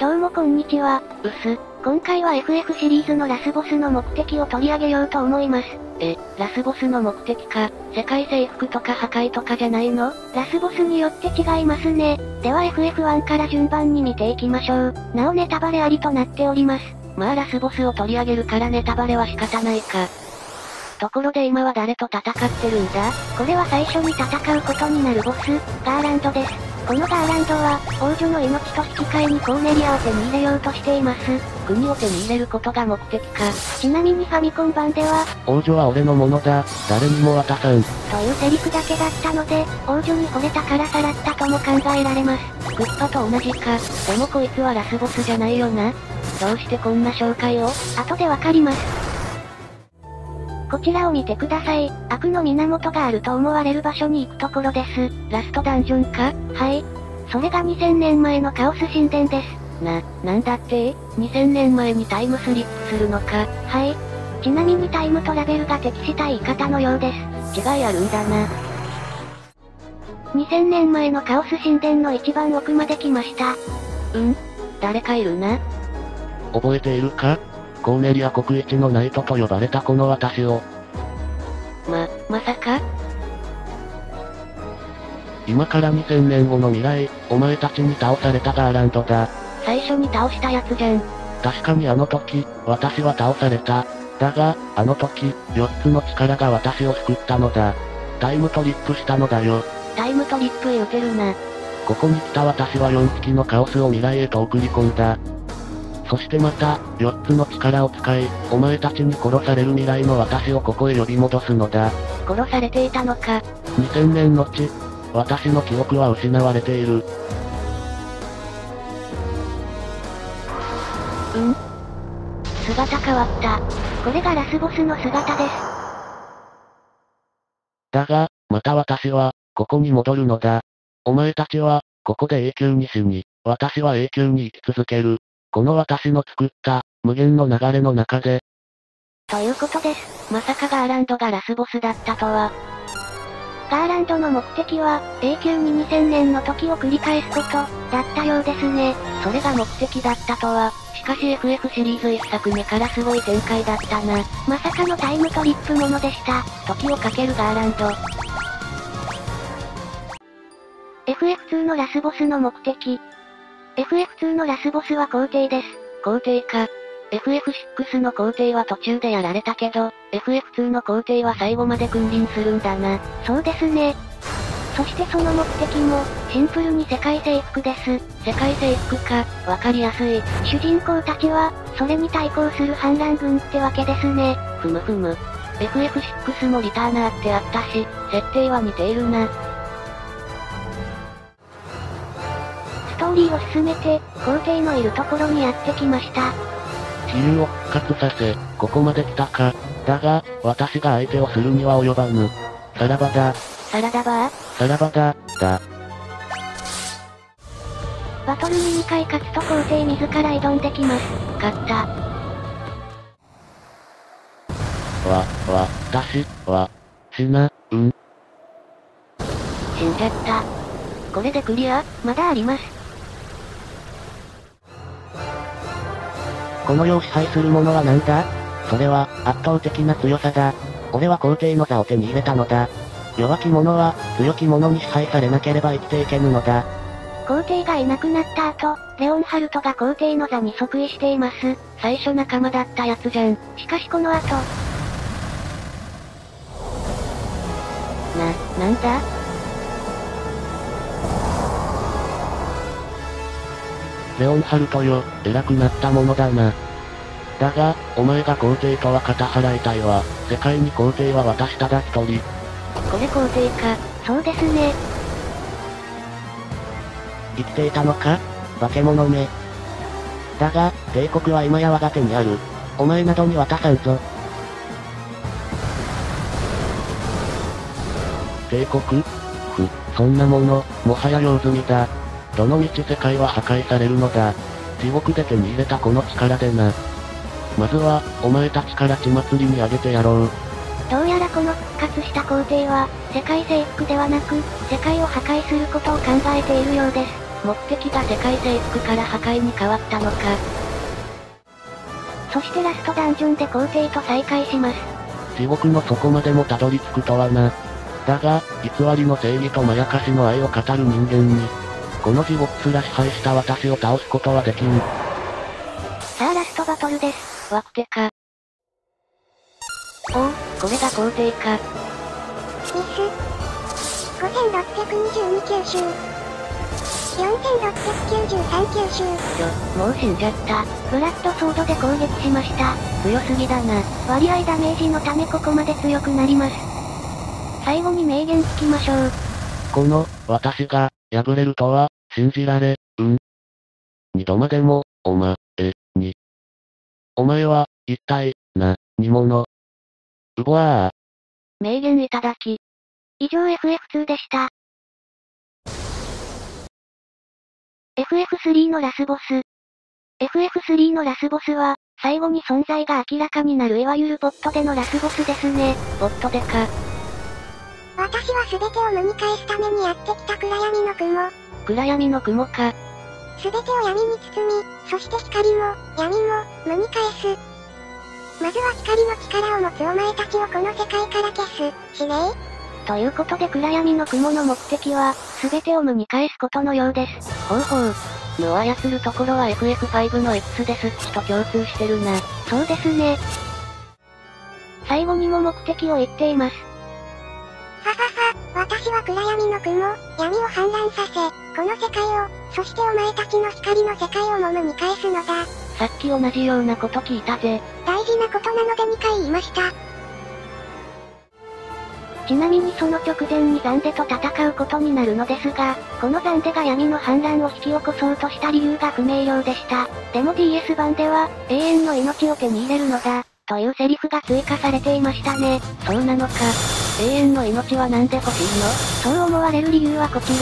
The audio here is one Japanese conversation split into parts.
どうもこんにちは。今回は FF シリーズのラスボスの目的を取り上げようと思います。 ラスボスの目的か、世界征服とか破壊とかじゃないの？ ラスボスによって違いますね。では FF1 から順番に見ていきましょう。なおネタバレありとなっております。 まあラスボスを取り上げるからネタバレは仕方ないか。ところで今は誰と戦ってるんだ？ これは最初に戦うことになるボス、ガーランドです。このガーランドは、王女の命と引き換えにコーネリアを手に入れようとしています。 国を手に入れることが目的か。 ちなみにファミコン版では、 王女は俺のものだ、誰にも渡さん。 というセリフだけだったので、王女に惚れたからさらったとも考えられます。 クッパと同じか。でもこいつはラスボスじゃないよな。どうしてこんな紹介を？ 後でわかります。こちらを見てください。悪の源があると思われる場所に行くところです。 ラストダンジョンか？ はい。それが2000年前のカオス神殿です。 なんだって？ 2000 年前にタイムスリップするのか？ はい。ちなみにタイムトラベルが適した言い方のようです。 違いあるんだな。 2000年前のカオス神殿の一番奥まで来ました。 誰かいるな。 覚えているか？コーネリア国一のナイトと呼ばれたこの私を。 まさか？ 今から2000年後の未来、お前たちに倒されたガーランドだ。 最初に倒したやつじゃん。 確かにあの時、私は倒された。だが、あの時、4つの力が私を救ったのだ。タイムトリップしたのだよ。 タイムトリップ言うてるな。 ここに来た私は4匹のカオスを未来へと送り込んだ。そしてまた、4つの力を使い、お前たちに殺される未来の私をここへ呼び戻すのだ。 殺されていたのか。 2000年のち、私の記憶は失われている。 姿変わった。これがラスボスの姿です。 だが、また私は、ここに戻るのだ。お前たちは、ここで永久に死に、私は永久に生き続ける。この私の作った、無限の流れの中で。 ということです。 まさかガーランドがラスボスだったとは。 ガーランドの目的は、永久に2000年の時を繰り返すこと、だったようですね。 それが目的だったとは。しかし FF シリーズ1作目からすごい展開だったな。 まさかのタイムトリップものでした。 時をかけるガーランド。 FF2 のラスボスの目的。FF2 のラスボスは皇帝です。 皇帝か。FF6 の皇帝は途中でやられたけど、FF2 の皇帝は最後まで君臨するんだな。 そうですね。そしてその目的も、シンプルに世界征服です。 世界征服か、わかりやすい。 主人公たちは、それに対抗する反乱軍ってわけですね。 ふむ。FF6 もリターナーってあったし、設定は似ているな。 ストーリーを進めて、皇帝のいるところにやってきました。 地球を復活させ、ここまで来たか。だが、私が相手をするには及ばぬ。さらばだ。 サラダバー？ さらばだ。 バトルに2回勝つと皇帝自ら挑んできます。 勝った。 私は、死んじゃった。これでクリア？ まだあります。 この世を支配するものは何だ？それは、圧倒的な強さだ。俺は皇帝の座を手に入れたのだ。弱き者は、強き者に支配されなければ生きていけぬのだ。 皇帝がいなくなった後、レオンハルトが皇帝の座に即位しています。 最初仲間だったやつじゃん。 しかしこの後。 なんだ？ レオンハルトよ、偉くなったものだな。だが、お前が皇帝とは肩払いたいわ。世界に皇帝は私ただ一人。 これ皇帝か。 そうですね。 生きていたのか？化け物め。だが、帝国は今や我が手にある。お前などに渡さんぞ。帝国？そんなもの、もはや用済みだ。どのみち世界は破壊されるのだ。地獄で手に入れたこの力でな。まずは、お前たちから血祭りにあげてやろう。 どうやらこの復活した皇帝は、世界征服ではなく、世界を破壊することを考えているようです。 目的が世界征服から破壊に変わったのか。 そしてラストダンジョンで皇帝と再会します。 地獄の底までもたどり着くとはな。だが、偽りの正義とまやかしの愛を語る人間に、この地獄すら支配した私を倒すことはできん。 さあラストバトルです。 ワクテか。おお、これが皇帝か。 ミス。5622吸収。4693吸収。 もう死んじゃった。 ブラッドソードで攻撃しました。 強すぎだな。 割合ダメージのためここまで強くなります。最後に名言聞きましょう。 この、私が、敗れるとは、信じられ、二度までも、お前は、一体、何者。うぼー。 名言いただき。 以上 FF2 でした。FF3 のラスボス。FF3 のラスボスは、最後に存在が明らかになるいわゆるボットでのラスボスですね。 ボットでか。 私は全てを無に返すためにやってきた暗闇の雲。 暗闇の雲か。 全てを闇に包み、そして光も、闇も、無に返す。まずは光の力を持つお前たちをこの世界から消す、指令ということで暗闇の雲の目的は、全てを無に返すことのようです。 ほうほう。無を操るところは FF5 の X デスッチと共通してるな。 そうですね。最後にも目的を言っています。ははは、私は暗闇の雲、闇を氾濫させ、この世界を、そしてお前たちの光の世界をも無に返すのだ。 さっき同じようなこと聞いたぜ。 大事なことなので2回言いました。ちなみにその直前にザンデと戦うことになるのですが、このザンデが闇の反乱を引き起こそうとした理由が不明瞭でした。でも DS 版では、永遠の命を手に入れるのだ、というセリフが追加されていましたね。 そうなのか。永遠の命はなんで欲しいの？そう思われる理由はこちら。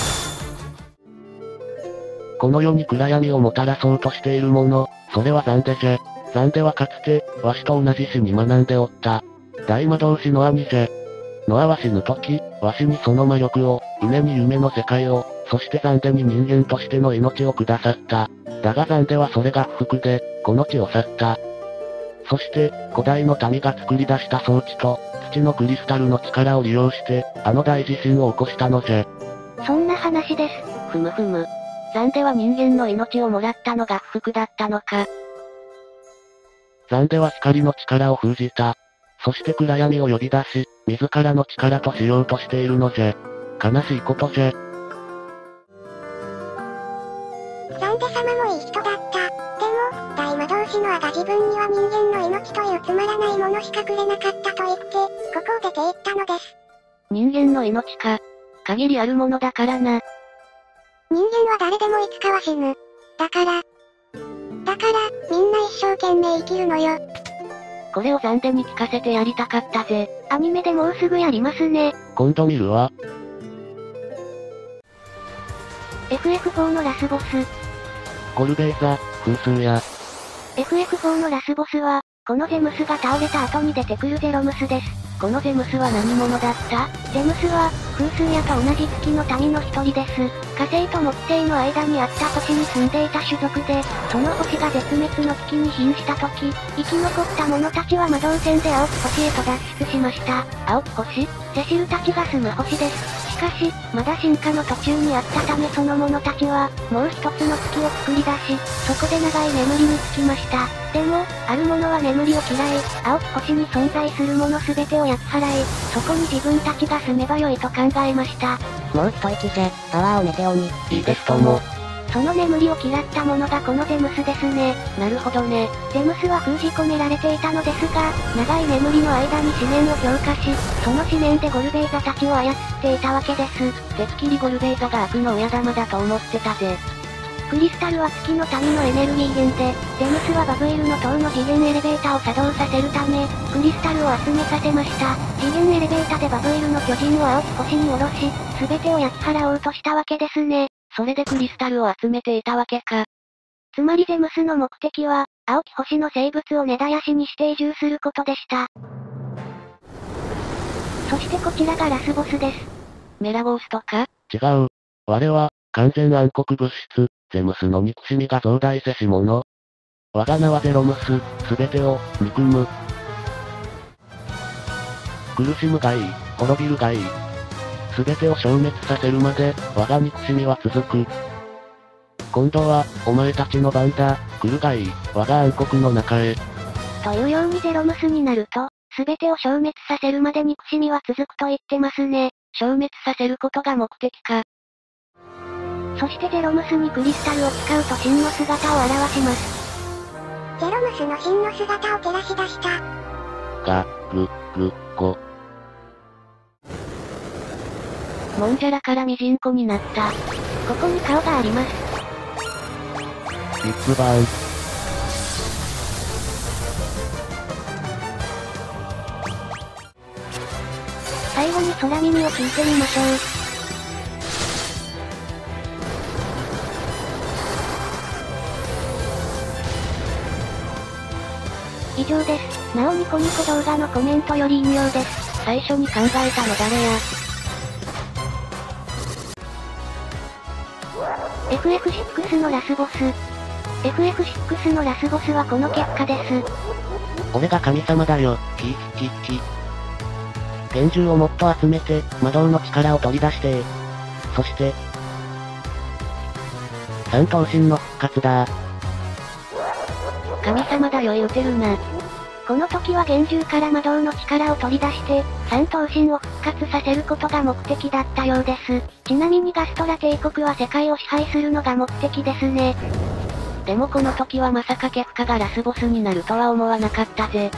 この世に暗闇をもたらそうとしているもの、それはザンデじゃ。ザンデはかつて、わしと同じ死に学んでおった。大魔導士の兄じゃ。ノアは死ぬ時、わしにその魔力を、胸に夢の世界を、そしてザンデに人間としての命をくださった。だがザンデはそれが不服で、この地を去った。そして、古代の民が作り出した装置と、土のクリスタルの力を利用して、あの大地震を起こしたのじゃ。 そんな話です。 ふむふむ。ザンデは人間の命をもらったのが不服だったのか。 ザンデは光の力を封じた。そして暗闇を呼び出し、自らの力としようとしているのじゃ。悲しいことじゃ。 ザンデ様もいい人だった。でも、大魔導士のアが自分には人間の命というつまらないものしかくれなかったと言って、ここを出て行ったのです。 人間の命か。限りあるものだからな。 人間は誰でもいつかは死ぬ。だから、みんな一生懸命生きるのよ。 これをザンデに聞かせてやりたかったぜ。 アニメでもうすぐやりますね。 今度見るわ。 FF4 のラスボス。 ゴルベイザ、風数や。 FF4 のラスボスは、このゼムスが倒れた後に出てくるゼロムスです。 このゼムスは何者だった？ ゼムスは、風数屋と同じ月の民の一人です。火星と木星の間にあった星に住んでいた種族で、その星が絶滅の危機に瀕した時、生き残った者たちは魔導戦で青き星へと脱出しました。 青き星？ セシルたちが住む星です。しかし、まだ進化の途中にあったためその者たちは、もう一つの月を作り出し、そこで長い眠りにつきました。でも、ある者は眠りを嫌い、青き星に存在するものすべてを焼き払い、そこに自分たちが住めばよいと考えました。 もう一息じゃ、パワーを寝ておに。 いいですとも。 その眠りを嫌ったものがこのゼムスですね。 なるほどね。 ゼムスは封じ込められていたのですが、長い眠りの間に思念を強化し、その思念でゴルベイザたちを操っていたわけです。 てっきりゴルベイザが悪の親玉だと思ってたぜ。 クリスタルは月の民のエネルギー源で、ゼムスはバブエルの塔の次元エレベータを作動させるため、クリスタルを集めさせました。次元エレベータでバブエルの巨人を青き星に下ろし、すべてを焼き払おうとしたわけですね。 それでクリスタルを集めていたわけか。 つまりゼムスの目的は、青き星の生物を根絶やしにして移住することでした。そしてこちらがラスボスです。 メラゴーストか？ 違う。我は、 完全暗黒物質、ゼムスの憎しみが増大せし者。我が名はゼロムス、すべてを、憎む。苦しむがいい、滅びるがいい。すべてを消滅させるまで、我が憎しみは続く。今度は、お前たちの番だ、来るがいい、我が暗黒の中へ。 というようにゼロムスになると、すべてを消滅させるまで憎しみは続くと言ってますね。 消滅させることが目的か。 そしてゼロムスにクリスタルを使うと真の姿を表します。 ゼロムスの真の姿を照らし出した。 もんじゃらからミジンコになった。 ここに顔があります。 ビッグバーン。 最後に空耳を聞いてみましょう。以上です。なおニコニコ動画のコメントより引用です。 最初に考えたの誰や。 FF6 のラスボス。FF6 のラスボスはこの結果です。 俺が神様だよ、幻獣をもっと集めて、魔導の力を取り出してそして、三頭身の復活だ。 神様だよ言うてるな。 この時は幻獣から魔導の力を取り出して、三頭身を復活させることが目的だったようです。ちなみにガストラ帝国は世界を支配するのが目的ですね。 でもこの時はまさかケフカがラスボスになるとは思わなかったぜ。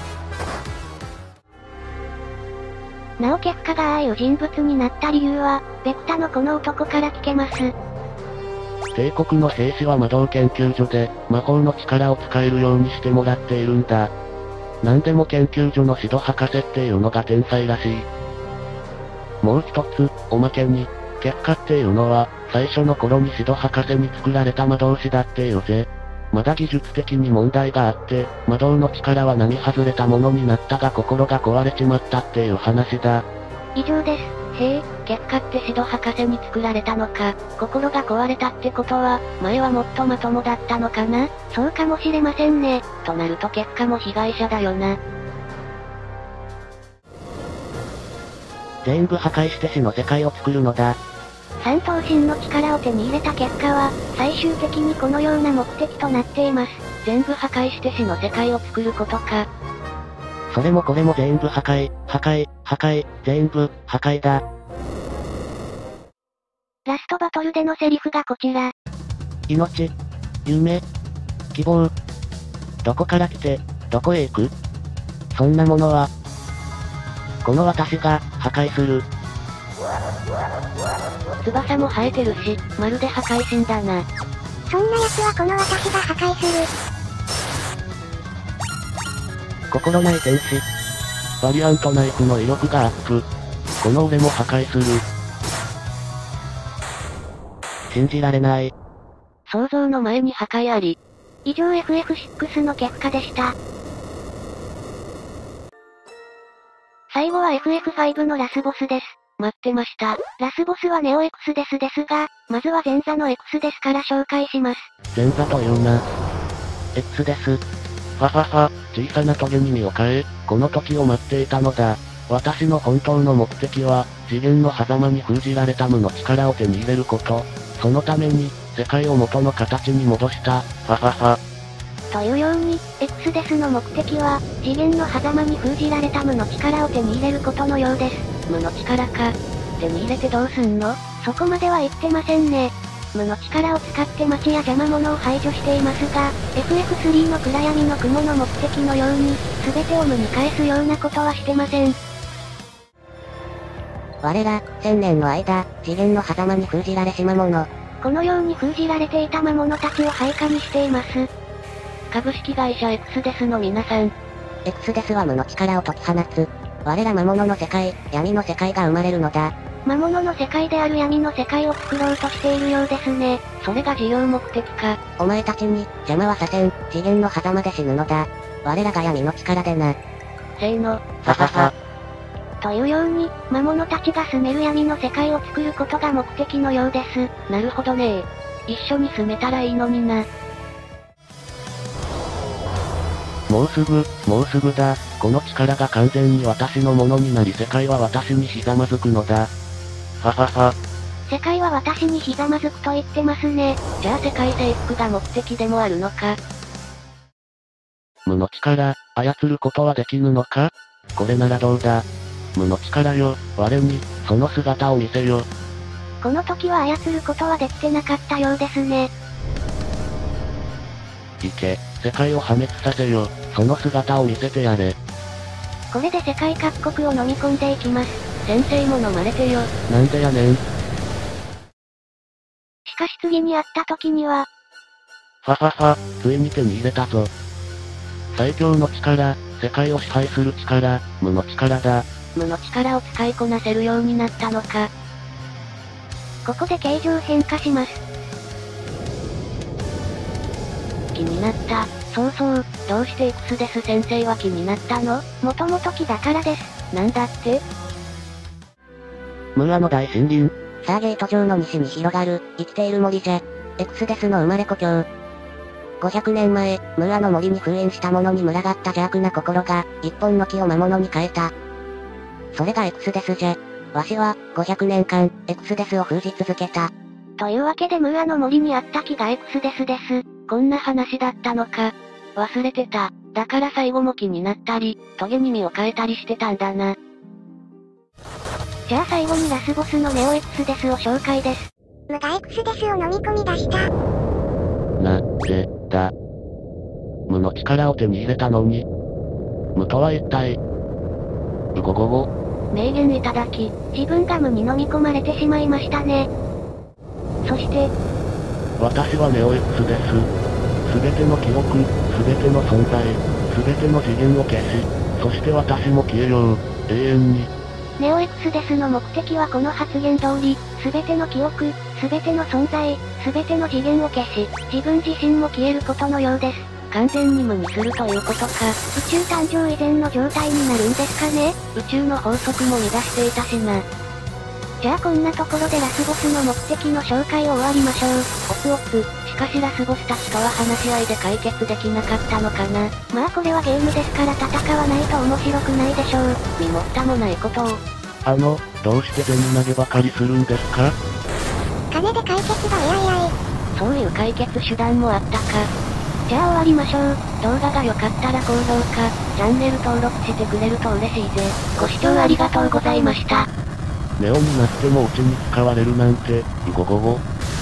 なおケフカがああいう人物になった理由は、ベクタのこの男から聞けます。 帝国の兵士は魔導研究所で、魔法の力を使えるようにしてもらっているんだ。なんでも研究所のシド博士っていうのが天才らしい。もう一つ、おまけに、ケフカっていうのは、最初の頃にシド博士に作られた魔導士だっていうぜ。まだ技術的に問題があって、魔導の力は並外れたものになったが心が壊れちまったっていう話だ。 以上です。 へえ、ケフカってシド博士に作られたのか。心が壊れたってことは、前はもっとまともだったのかな。 そうかもしれませんね。 となるとケフカも被害者だよな。 全部破壊して死の世界を作るのだ。 三頭身の力を手に入れた結果は、最終的にこのような目的となっています。 全部破壊して死の世界を作ることか。 それもこれも全部破壊、全部破壊だ。 ラストバトルでのセリフがこちら。 命、夢、希望。どこから来て、どこへ行く？そんなものは、この私が破壊する。 翼も生えてるし、まるで破壊神だな。 そんな奴はこの私が破壊する。 心ない天使。バリアントナイフの威力がアップ。この俺も破壊する。信じられない。 想像の前に破壊あり。 以上 FF6 の結果でした。最後は FF5 のラスボスです。 待ってました。 ラスボスはネオ X デスですが、まずは前座の X デスから紹介します。 前座というな。X です。小さなトゲに身を変え、この時を待っていたのだ。私の本当の目的は、次元の狭間に封じられた無の力を手に入れること。そのために、世界を元の形に戻した。 というように、X デスの目的は、次元の狭間に封じられた無の力を手に入れることのようです。 無の力か。手に入れてどうすんの？ そこまでは言ってませんね。無の力を使って街や邪魔者を排除していますが、FF3 の暗闇の雲の目的のように、全てを無に返すようなことはしてません。 我ら、1000年の間、次元の狭間に封じられし魔物。 このように封じられていた魔物たちを配下にしています。 株式会社 X デスの皆さん。 X デスは無の力を解き放つ。我ら魔物の世界、闇の世界が生まれるのだ。 魔物の世界である闇の世界を作ろうとしているようですね。 それが事業目的か。 お前たちに、邪魔はさせん、次元の狭間で死ぬのだ。我らが闇の力でな。 せーの、 というように、魔物たちが住める闇の世界を作ることが目的のようです。 なるほどね。一緒に住めたらいいのにな。 もうすぐだ。この力が完全に私のものになり世界は私にひざまずくのだ。ははは。 世界は私にひざまずくと言ってますね。 じゃあ世界征服が目的でもあるのか。 無の力、操ることはできぬのか？これならどうだ。無の力よ、我に、その姿を見せよ。 この時は操ることはできてなかったようですね。 行け、世界を破滅させよ、その姿を見せてやれ。 これで世界各国を飲み込んでいきます。 先生も飲まれてよ。 なんでやねん。 しかし次に会った時には、 ははは、ついに手に入れたぞ。最強の力、世界を支配する力、無の力だ。 無の力を使いこなせるようになったのか。 ここで形状変化します。 気になった。そうそう、どうして X デス先生は気になったの？ もともと木だからです。 なんだって？ ムーアの大森林。 サーゲート上の西に広がる、生きている森じゃ。X デスの生まれ故郷。500年前、ムーアの森に封印した者に群がった邪悪な心が、一本の木を魔物に変えた。それが X デスじゃ。わしは、500年間、X デスを封じ続けた。 というわけでムーアの森にあった木が X デスです。 こんな話だったのか。忘れてた。だから最後も気になったり、トゲに身を変えたりしてたんだな。 じゃあ最後にラスボスのネオ X デスを紹介です。 無が X デスを飲み込み出した。 だ。無の力を手に入れたのに。無とは一体。うごごご。 名言いただき、 自分が無に飲み込まれてしまいましたね。そして、 私はネオ X です。すべての記憶、すべての存在、すべての次元を消し、そして私も消えよう、永遠に。 ネオ X デスの目的はこの発言通り、すべての記憶、すべての存在、すべての次元を消し、自分自身も消えることのようです。 完全に無にするということか。 宇宙誕生以前の状態になるんですかね？ 宇宙の法則も乱していたしな。 じゃあこんなところでラスボスの目的の紹介を終わりましょう。 オプオプ、しかしラスボスたちとは話し合いで解決できなかったのかな。 まあこれはゲームですから戦わないと面白くないでしょう。 身も蓋もないことを。 どうして銭投げばかりするんですか？ 金で解決がいやいやい。 そういう解決手段もあったか。 じゃあ終わりましょう。 動画が良かったら高評価、チャンネル登録してくれると嬉しいぜ。ご視聴ありがとうございました。 ネオになってもうちに使われるなんて、うごごご。